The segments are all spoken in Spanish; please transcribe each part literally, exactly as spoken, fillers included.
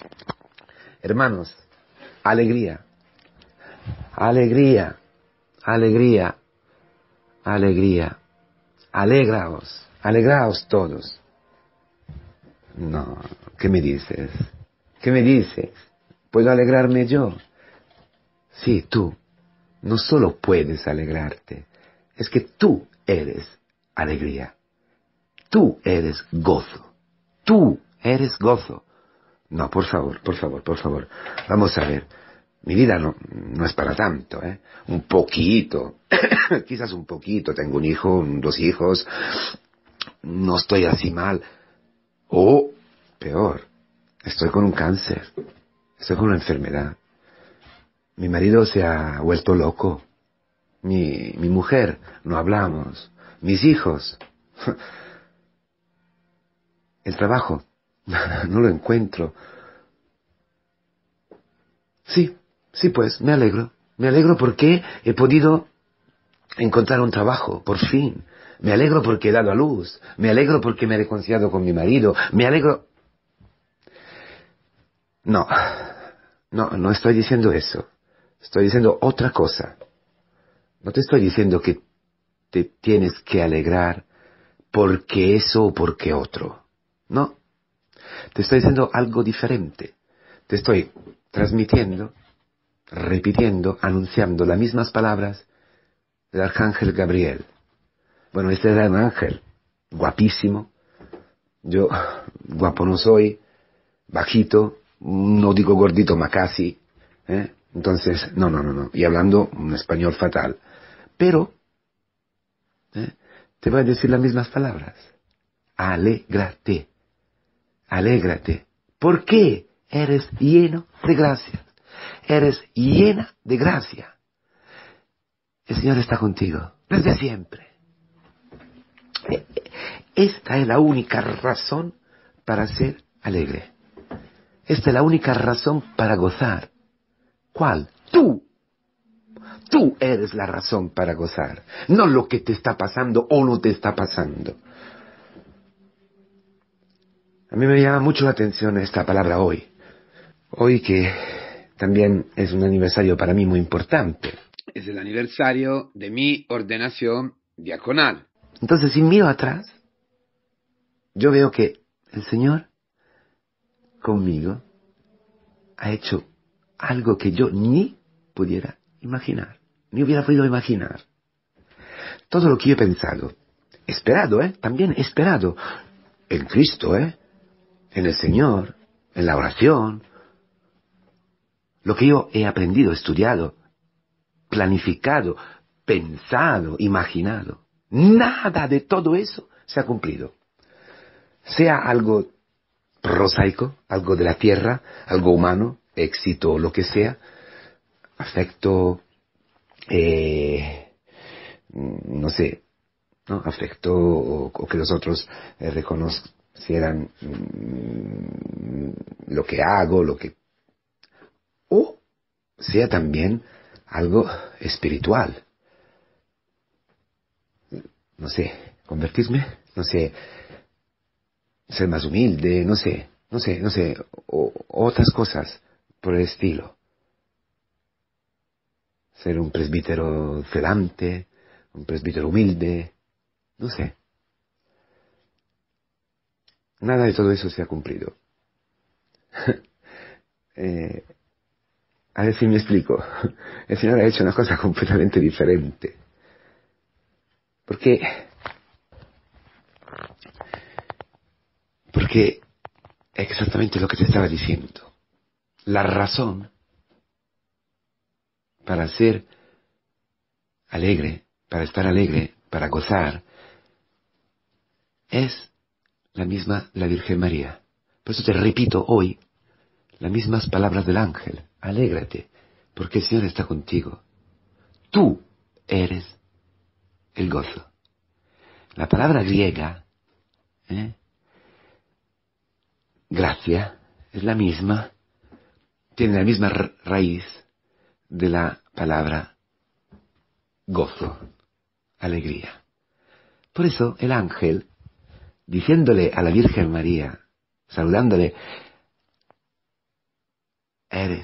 Hermanos, alegría, alegría, alegría, alegría. Alegraos, alegraos todos. No, ¿qué me dices? ¿Qué me dices? ¿Puedo alegrarme yo? Sí, tú. No solo puedes alegrarte, es que tú eres alegría. Tú eres gozo. Tú eres gozo. No, por favor, por favor, por favor. Vamos a ver. Mi vida no, no es para tanto, ¿eh? Un poquito. Quizás un poquito. Tengo un hijo, dos hijos. No estoy así mal. O, peor, estoy con un cáncer. Estoy con una enfermedad. Mi marido se ha vuelto loco. Mi, mi mujer, no hablamos. Mis hijos. El trabajo. No lo encuentro. Sí, sí pues, me alegro. Me alegro porque he podido encontrar un trabajo, por fin. Me alegro porque he dado a luz. Me alegro porque me he reconciliado con mi marido. Me alegro... No, no, no estoy diciendo eso. Estoy diciendo otra cosa. No te estoy diciendo que te tienes que alegrar porque eso o porque otro. No. Te estoy diciendo algo diferente. Te estoy transmitiendo, repitiendo, anunciando las mismas palabras del arcángel Gabriel. Bueno, este era un ángel, guapísimo. Yo, guapo no soy, bajito, no digo gordito, ma casi. ¿eh? Entonces, no, no, no, no. Y hablando un español fatal. Pero, ¿eh? te voy a decir las mismas palabras. Alégrate. Alégrate. ¿Por qué? Eres lleno de gracia. Eres llena de gracia. El Señor está contigo desde siempre. Esta es la única razón para ser alegre. Esta es la única razón para gozar. ¿Cuál? Tú. Tú eres la razón para gozar. No lo que te está pasando o no te está pasando. A mí me llama mucho la atención esta palabra hoy. Hoy que también es un aniversario para mí muy importante. Es el aniversario de mi ordenación diaconal. Entonces, si miro atrás, yo veo que el Señor conmigo ha hecho algo que yo ni pudiera imaginar, ni hubiera podido imaginar. Todo lo que yo he pensado, esperado, ¿eh? También esperado en Cristo, ¿eh? En el Señor, en la oración, lo que yo he aprendido, estudiado, planificado, pensado, imaginado. Nada de todo eso se ha cumplido. Sea algo prosaico, algo de la tierra, algo humano, éxito, lo que sea, afecto, eh, no sé, ¿no? Afecto o, o que los otros eh, reconocieran mm, lo que hago, lo que... O sea también algo espiritual. No sé, convertirme, no sé, ser más humilde, no sé, no sé, no sé, o, otras cosas por el estilo. Ser un presbítero celante, un presbítero humilde, no sé. Nada de todo eso se ha cumplido. eh, a ver si me explico. El Señor ha hecho una cosa completamente diferente. Porque, porque es exactamente lo que te estaba diciendo. La razón para ser alegre, para estar alegre, para gozar, es la misma la Virgen María. Por eso te repito hoy las mismas palabras del ángel. Alégrate, porque el Señor está contigo. Tú eres el gozo. La palabra griega, ¿eh? gracia, es la misma, tiene la misma ra- raíz de la palabra gozo, alegría. Por eso el ángel, diciéndole a la Virgen María, saludándole, eres,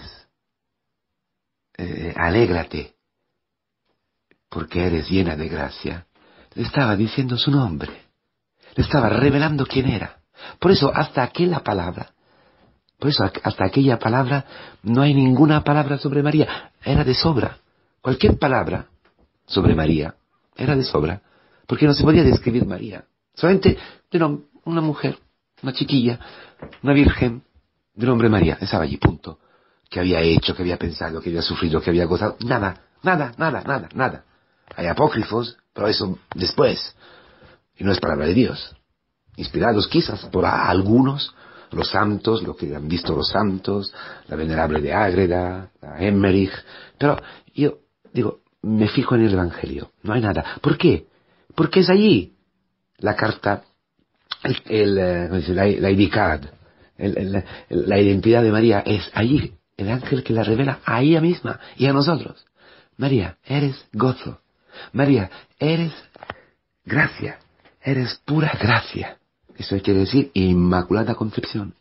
eh, alégrate, porque eres llena de gracia, le estaba diciendo su nombre, le estaba revelando quién era. Por eso hasta aquella palabra, por eso hasta aquella palabra no hay ninguna palabra sobre María, era de sobra. Cualquier palabra sobre María era de sobra, porque no se podía describir María. Solamente era una mujer, una chiquilla, una virgen, de nombre María, estaba allí, punto. ¿Qué había hecho, qué había pensado, qué había sufrido, qué había gozado? Nada, nada, nada, nada, nada. Hay apócrifos, pero eso después. Y no es palabra de Dios. Inspirados quizás por algunos, los santos, lo que han visto los santos, la venerable de Ágreda, la Emmerich. Pero yo digo, me fijo en el Evangelio, no hay nada. ¿Por qué? Porque es allí la carta, el, el, la, la I D card, el, el, la identidad de María es allí, el ángel que la revela a ella misma y a nosotros. María, eres gozo. María, eres gracia. Eres pura gracia. Eso quiere decir inmaculada concepción.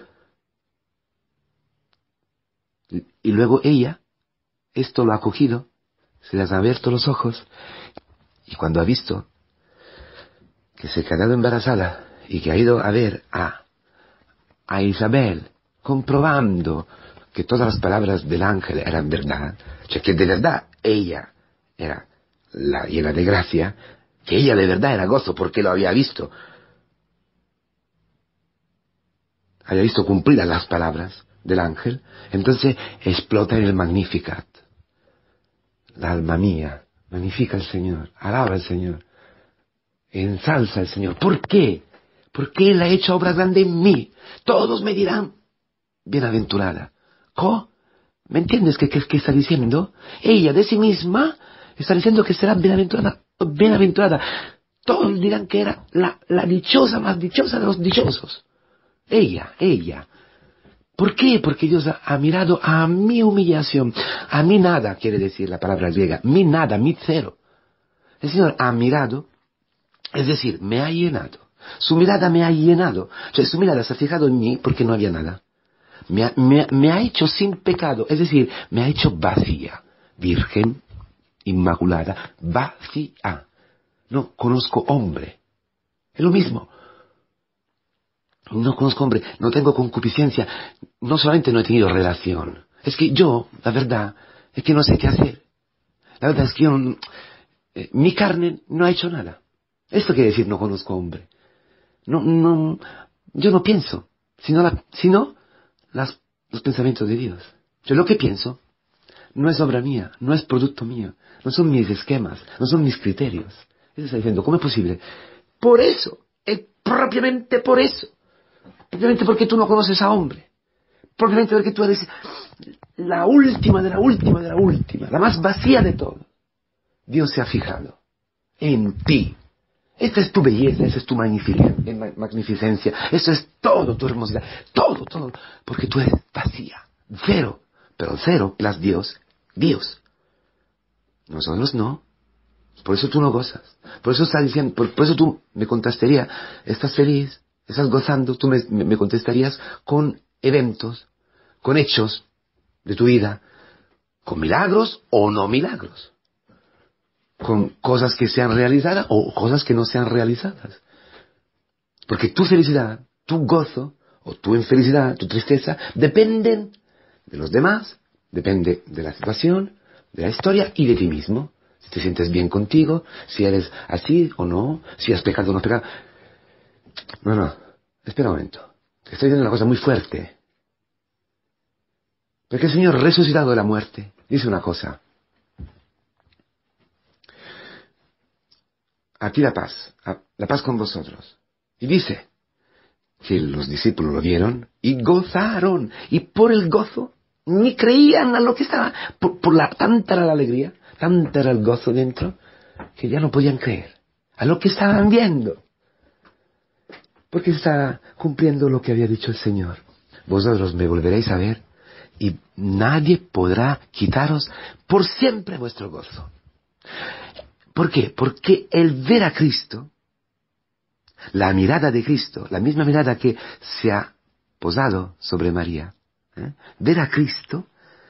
Y luego ella, esto lo ha cogido, se les han abierto los ojos, y cuando ha visto que se ha quedado embarazada y que ha ido a ver a, a Isabel, comprobando que todas las palabras del ángel eran verdad, o sea, que de verdad ella era la llena de gracia, que ella de verdad era gozo porque lo había visto, había visto cumplidas las palabras del ángel, entonces explota en el Magnificat. La alma mía magnifica al Señor, alaba al Señor, ensalza al Señor. ¿Por qué? Porque Él ha hecho obra grande en mí. Todos me dirán, bienaventurada. ¿Cómo? ¿Me entiendes qué, qué, qué está diciendo? Ella de sí misma está diciendo que será bienaventurada. Bienaventurada. Todos dirán que era la, la dichosa más dichosa de los dichosos. Ella, ella. ¿Por qué? Porque Dios ha, ha mirado a mi humillación. A mi nada, quiere decir la palabra griega. Mi nada, mi cero. El Señor ha mirado, es decir, me ha llenado. Su mirada me ha llenado. O sea, su mirada se ha fijado en mí porque no había nada. Me ha, me, me ha hecho sin pecado, es decir, me ha hecho vacía. Virgen, inmaculada, vacía. No conozco hombre. Es lo mismo. No conozco hombre, no tengo concupiscencia. No solamente no he tenido relación. Es que yo, la verdad, es que no sé qué hacer. La verdad es que yo, eh, mi carne no ha hecho nada. Esto quiere decir no conozco hombre. No, no, yo no pienso, sino, la, sino las, los pensamientos de Dios. Yo lo que pienso no es obra mía, no es producto mío, no son mis esquemas, no son mis criterios. Eso está diciendo, ¿cómo es posible? Por eso, es propiamente por eso. Propiamente porque tú no conoces a hombre. Propiamente porque tú eres la última de la última de la última, la más vacía de todo. Dios se ha fijado en ti. Esta es tu belleza, esa es tu magnificencia, eso es todo tu hermosidad, todo, todo, porque tú eres vacía, cero, pero cero plus Dios, Dios. Nosotros no, por eso tú no gozas, por eso estás diciendo, por, por eso tú me contestarías, estás feliz, estás gozando, tú me, me, me contestarías con eventos, con hechos de tu vida, con milagros o no milagros. Con cosas que sean realizadas o cosas que no sean realizadas. Porque tu felicidad, tu gozo, o tu infelicidad, tu tristeza, dependen de los demás, depende de la situación, de la historia y de ti mismo. Si te sientes bien contigo, si eres así o no, si has pecado o no has pecado. No, no, espera un momento. Te estoy diciendo una cosa muy fuerte. Porque el Señor resucitado de la muerte dice una cosa. Aquí la paz, la paz con vosotros. Y dice que los discípulos lo vieron y gozaron. Y por el gozo ni creían a lo que estaba. Por, por la tanta era la alegría, tanta era el gozo dentro, que ya no podían creer a lo que estaban viendo. Porque estaba cumpliendo lo que había dicho el Señor. Vosotros me volveréis a ver y nadie podrá quitaros por siempre vuestro gozo. ¿Por qué? Porque el ver a Cristo, la mirada de Cristo, la misma mirada que se ha posado sobre María, ¿eh? Ver a Cristo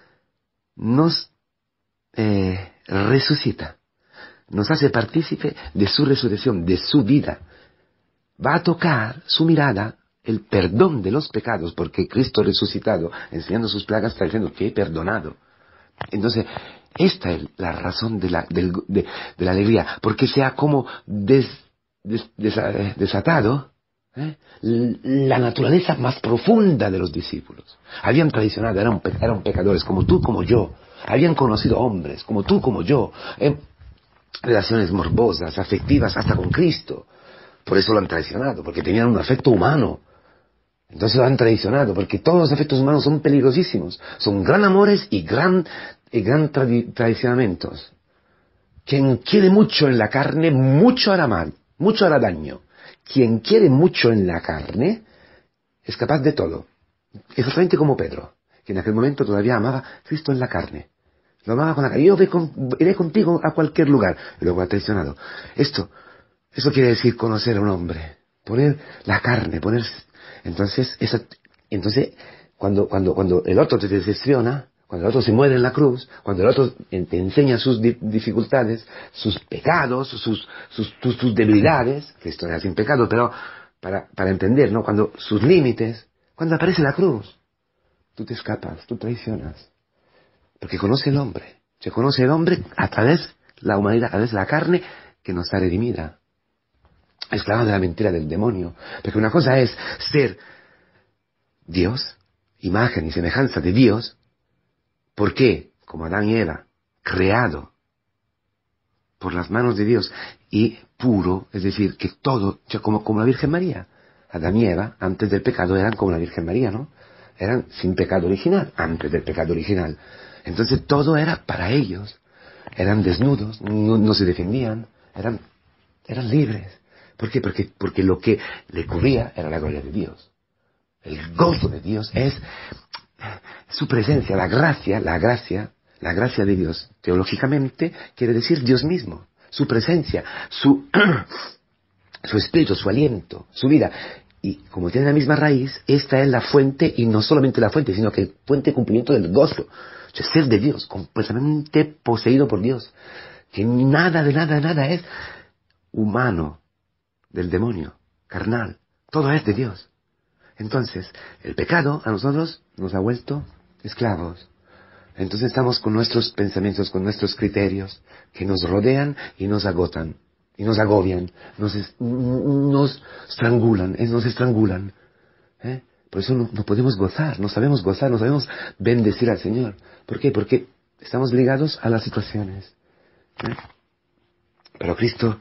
nos eh, resucita, nos hace partícipe de su resurrección, de su vida. Va a tocar su mirada el perdón de los pecados, porque Cristo resucitado, enseñando sus plagas, está diciendo que he perdonado. Entonces, esta es la razón de la, del, de, de la alegría, porque se ha como des, des, des, desatado ¿eh? la naturaleza más profunda de los discípulos. Habían traicionado, eran, eran pecadores como tú, como yo. Habían conocido hombres como tú, como yo. Eh, relaciones morbosas, afectivas, hasta con Cristo. Por eso lo han traicionado, porque tenían un afecto humano. Entonces lo han traicionado, porque todos los afectos humanos son peligrosísimos. Son gran amores y gran, y gran tradi- traicionamientos. Quien quiere mucho en la carne, mucho hará mal, mucho hará daño. Quien quiere mucho en la carne, es capaz de todo. Exactamente como Pedro, que en aquel momento todavía amaba a Cristo en la carne. Lo amaba con la carne. Yo iré contigo a cualquier lugar. Y luego ha traicionado. Esto, eso quiere decir conocer a un hombre. Poner la carne, poner... Entonces, esa, entonces cuando, cuando, cuando el otro te decepciona, cuando el otro se muere en la cruz, cuando el otro te enseña sus di- dificultades, sus pecados, sus, sus, tus, tus debilidades, Cristo era sin pecado, pero para, para entender, ¿no? Cuando sus límites, cuando aparece la cruz, tú te escapas, tú traicionas. Porque conoce el hombre, se conoce el hombre a través, la humanidad, a través de la carne que nos está redimida. Esclava de la mentira del demonio. Porque una cosa es ser Dios, imagen y semejanza de Dios, ¿por qué? Como Adán y Eva, creado por las manos de Dios y puro, es decir, que todo, o sea, como, como la Virgen María. Adán y Eva, antes del pecado, eran como la Virgen María, ¿no? Eran sin pecado original, antes del pecado original. Entonces todo era para ellos. Eran desnudos, no, no se defendían, eran, eran libres. ¿Por qué? Porque, porque lo que le cubría era la gloria de Dios. El gozo de Dios es su presencia, la gracia, la gracia, la gracia de Dios. Teológicamente quiere decir Dios mismo, su presencia, su, su espíritu, su aliento, su vida. Y como tiene la misma raíz, esta es la fuente, y no solamente la fuente, sino que el fuente de cumplimiento del gozo. O sea, ser de Dios, completamente poseído por Dios. Que nada de nada de nada es humano, del demonio, carnal. Todo es de Dios. Entonces, el pecado a nosotros nos ha vuelto esclavos. Entonces estamos con nuestros pensamientos, con nuestros criterios, que nos rodean y nos agotan, y nos agobian, nos, es, nos estrangulan, eh, nos estrangulan. ¿eh? Por eso no, no podemos gozar, no sabemos gozar, no sabemos bendecir al Señor. ¿Por qué? Porque estamos ligados a las situaciones. ¿eh? Pero Cristo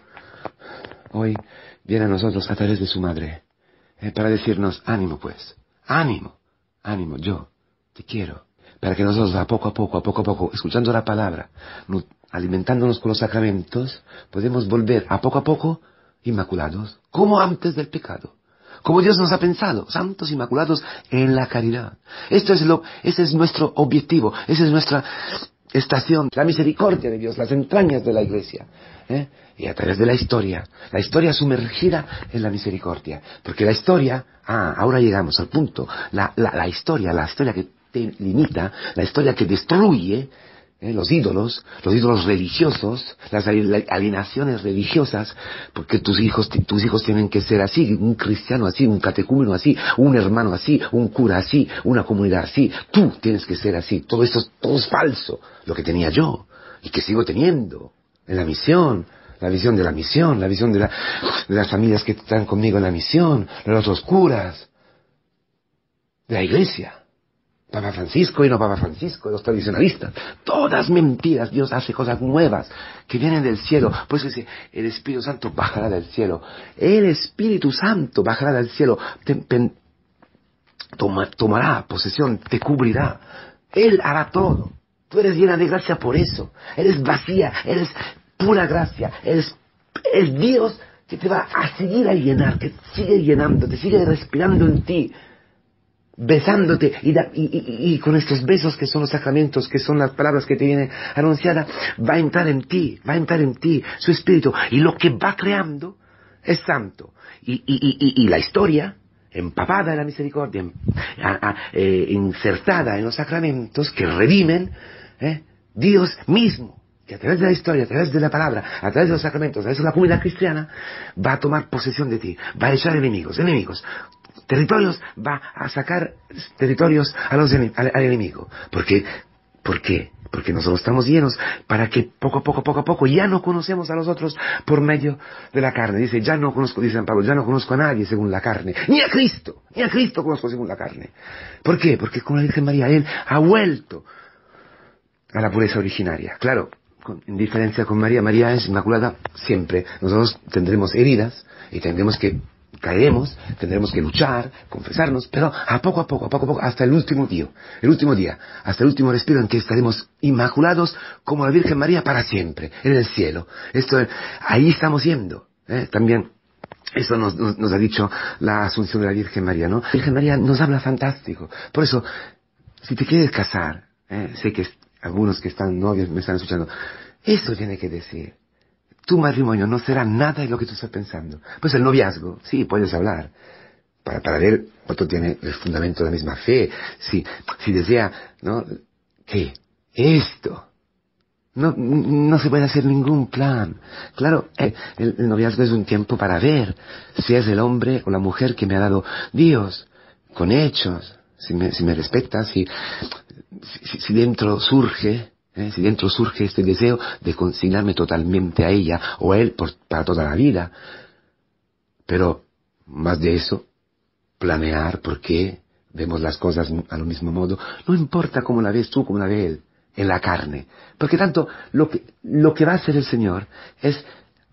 hoy viene a nosotros a través de su madre, eh, para decirnos, ánimo pues, ánimo, ánimo, yo te quiero. Para que nosotros a poco a poco, a poco a poco, escuchando la palabra, alimentándonos con los sacramentos, podemos volver a poco a poco inmaculados, como antes del pecado. Como Dios nos ha pensado, santos inmaculados en la caridad. Esto es lo, ese es nuestro objetivo, esa es nuestra estación, la misericordia de Dios, las entrañas de la Iglesia. ¿eh? Y a través de la historia, la historia sumergida en la misericordia. Porque la historia, ah, ahora llegamos al punto, la, la, la historia, la historia que te limita, la historia que destruye, ¿eh? los ídolos, los ídolos religiosos, las alienaciones religiosas, porque tus hijos, tus hijos tienen que ser así, un cristiano así, un catecúmeno así, un hermano así, un cura así, una comunidad así, tú tienes que ser así, todo esto todo es falso, lo que tenía yo, y que sigo teniendo, en la misión, la visión de la misión, la visión de, la, de las familias que están conmigo en la misión, de los otros curas, de la Iglesia. Papa Francisco y no Papa Francisco, los tradicionalistas, todas mentiras. Dios hace cosas nuevas que vienen del cielo. Por eso dice, el Espíritu Santo bajará del cielo. El Espíritu Santo bajará del cielo, te, te, toma, tomará posesión, te cubrirá. Él hará todo. Tú eres llena de gracia por eso. Eres vacía, eres pura gracia. Eres, es Dios que te va a seguir a llenar, que sigue llenando, te sigue respirando en ti, besándote y, da, y, y, y con estos besos que son los sacramentos, que son las palabras que te vienen anunciadas, va a entrar en ti, va a entrar en ti su espíritu, y lo que va creando es santo. Y, y, y, y la historia, empapada en la misericordia, en, a, a, eh, insertada en los sacramentos que redimen, ¿eh? Dios mismo, que a través de la historia, a través de la palabra, a través de los sacramentos, a través de la comunidad cristiana, va a tomar posesión de ti, va a echar enemigos, enemigos, territorios, va a sacar territorios a los, al, al enemigo. Porque, ¿por qué? Porque nosotros estamos llenos para que poco a poco, poco a poco, ya no conocemos a los otros por medio de la carne. Dice, ya no conozco, dice San Pablo, ya no conozco a nadie según la carne, ni a Cristo, ni a Cristo conozco según la carne. ¿Por qué? Porque con la Virgen María, Él ha vuelto a la pureza originaria. Claro, con, en diferencia con María, María es inmaculada siempre. Nosotros tendremos heridas y tendremos que caeremos, tendremos que luchar, confesarnos, pero a poco a poco, a poco a poco, hasta el último día, el último día, hasta el último respiro en que estaremos inmaculados como la Virgen María para siempre, en el cielo. Esto, ahí estamos yendo, ¿eh? También, eso nos, nos, nos ha dicho la Asunción de la Virgen María, ¿no? La Virgen María nos habla fantástico. Por eso, si te quieres casar, ¿eh? Sé que algunos que están novios me están escuchando, eso tiene que decir. Tu matrimonio no será nada de lo que tú estás pensando. Pues el noviazgo, sí, puedes hablar. Para, para ver, otro tiene el fundamento de la misma fe. Si, si desea, ¿no? ¿Qué? Esto. No, no se puede hacer ningún plan. Claro, el, el noviazgo es un tiempo para ver si es el hombre o la mujer que me ha dado Dios, con hechos, si me, si me respeta, si, si, si dentro surge... ¿Eh? Si dentro surge este deseo de consignarme totalmente a ella o a él por, para toda la vida. Pero, más de eso, planear por qué vemos las cosas a lo mismo modo. No importa cómo la ves tú, cómo la ve él, en la carne. Porque tanto lo que, lo que va a hacer el Señor es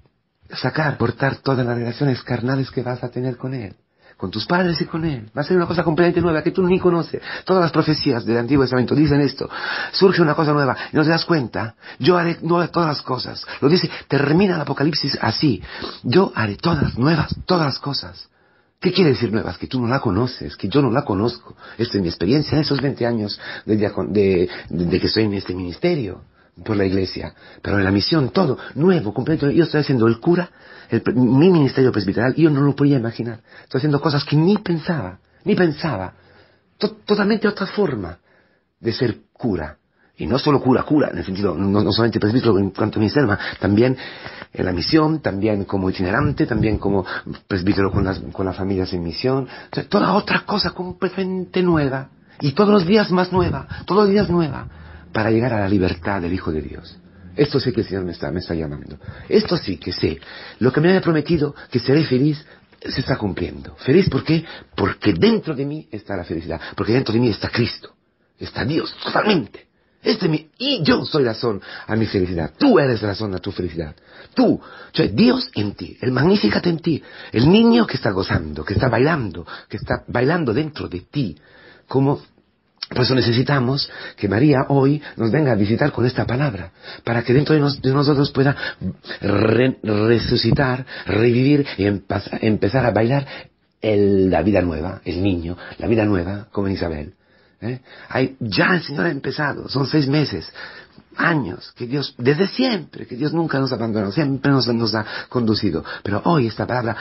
sacar, cortar todas las relaciones carnales que vas a tener con él. Con tus padres y con él. Va a ser una cosa completamente nueva que tú ni conoces. Todas las profecías del Antiguo Testamento dicen esto. Surge una cosa nueva y no te das cuenta. Yo haré nuevas todas las cosas. Lo dice, termina el Apocalipsis así. Yo haré todas nuevas, todas las cosas. ¿Qué quiere decir nuevas? Que tú no la conoces, que yo no la conozco. Esta es mi experiencia en esos veinte años de, de, de, de que estoy en este ministerio por la iglesia. Pero en la misión, todo nuevo, completo. Yo estoy haciendo el cura, el, mi ministerio presbiteral, yo no lo podía imaginar. Estoy haciendo cosas que ni pensaba, ni pensaba. To, totalmente otra forma de ser cura. Y no solo cura, cura, en el sentido, no, no solamente presbítero en cuanto a ministerio, también en la misión, también como itinerante, también como presbítero con las, con las familias en misión. O sea, toda otra cosa completamente nueva. Y todos los días más nueva, todos los días nueva, para llegar a la libertad del Hijo de Dios. Esto sí que el Señor me está, me está llamando. Esto sí que sé. Lo que me había prometido, que seré feliz, se está cumpliendo. ¿Feliz por qué? Porque dentro de mí está la felicidad. Porque dentro de mí está Cristo. Está Dios, totalmente. Este es mi, y yo soy razón a mi felicidad. Tú eres razón a tu felicidad. Tú, o sea, Dios en ti, el Magnificat en ti, el niño que está gozando, que está bailando, que está bailando dentro de ti. Como, por eso necesitamos que María hoy nos venga a visitar con esta palabra, para que dentro de, nos, de nosotros pueda re, resucitar, revivir y empezar, empezar a bailar el, la vida nueva, el niño, la vida nueva, como en Isabel. ¿Eh? Hay, ya el Señor ha empezado, son seis meses, años, que Dios, desde siempre, que Dios nunca nos ha abandonado, siempre nos, nos ha conducido. Pero hoy esta palabra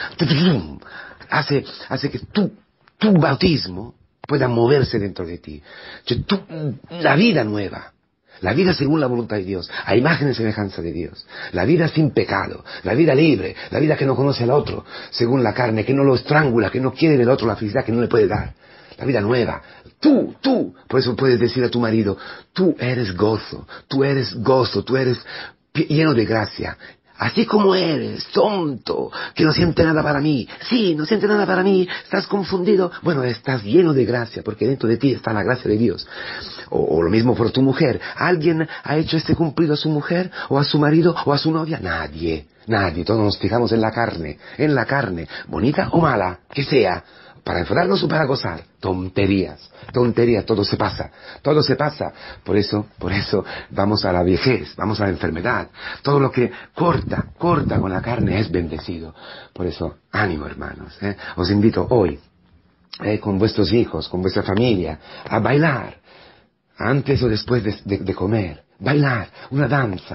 hace, hace que tu, tu bautismo pueda moverse dentro de ti. Tu, la vida nueva, la vida según la voluntad de Dios, a imagen y semejanza de Dios, la vida sin pecado, la vida libre, la vida que no conoce al otro, según la carne, que no lo estrangula, que no quiere del otro la felicidad que no le puede dar. La vida nueva. Tú, tú. Por eso puedes decir a tu marido, tú eres gozo, tú eres gozo, tú eres lleno de gracia. Así como eres, tonto, que no siente nada para mí. Sí, no siente nada para mí, estás confundido. Bueno, estás lleno de gracia, porque dentro de ti está la gracia de Dios. O, o lo mismo por tu mujer. ¿Alguien ha hecho este cumplido a su mujer, o a su marido, o a su novia? Nadie, nadie. Todos nos fijamos en la carne, en la carne, bonita o mala, que sea. Para enfadarnos o para gozar. Tonterías, tonterías, todo se pasa, todo se pasa. Por eso, por eso vamos a la vejez, vamos a la enfermedad. Todo lo que corta, corta con la carne es bendecido. Por eso, ánimo hermanos, ¿eh? Os invito hoy, eh, con vuestros hijos, con vuestra familia, a bailar, antes o después de, de, de comer. Bailar, una danza.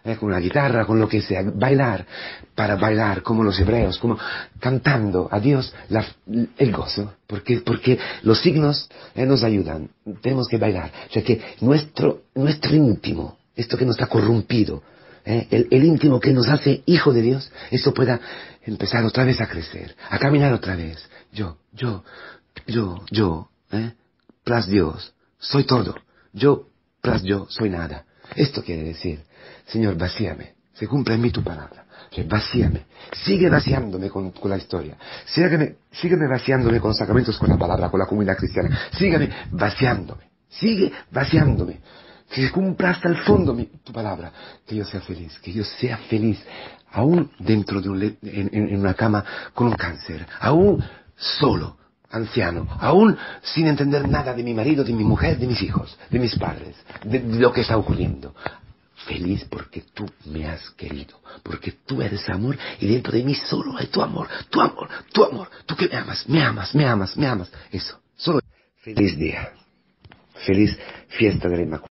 eh, con una guitarra, con lo que sea, bailar, para bailar como los hebreos, como cantando a Dios la, el gozo, porque, porque los signos eh, nos ayudan, tenemos que bailar, o sea que nuestro, nuestro íntimo, esto que no está corrompido, eh, el, el íntimo que nos hace hijo de Dios, esto pueda empezar otra vez a crecer, a caminar otra vez, yo, yo, yo, yo, eh, tras Dios, soy todo, yo, tras yo, soy nada. Esto quiere decir, Señor, vacíame, se cumpla en mí tu palabra, que vacíame, sigue vaciándome con, con la historia, sígueme, sígueme vaciándome con sacramentos, con la palabra, con la comunidad cristiana, sígueme vaciándome, sigue vaciándome, que se cumpla hasta el fondo mi, tu palabra, que yo sea feliz, que yo sea feliz, aún dentro de un le en, en una cama con un cáncer, aún solo, anciano, aún sin entender nada de mi marido, de mi mujer, de mis hijos, de mis padres, de, de lo que está ocurriendo. Feliz porque tú me has querido, porque tú eres amor y dentro de mí solo hay tu amor, tu amor, tu amor, tú que me amas, me amas, me amas, me amas. Eso, solo feliz día, feliz fiesta de la Inmaculada.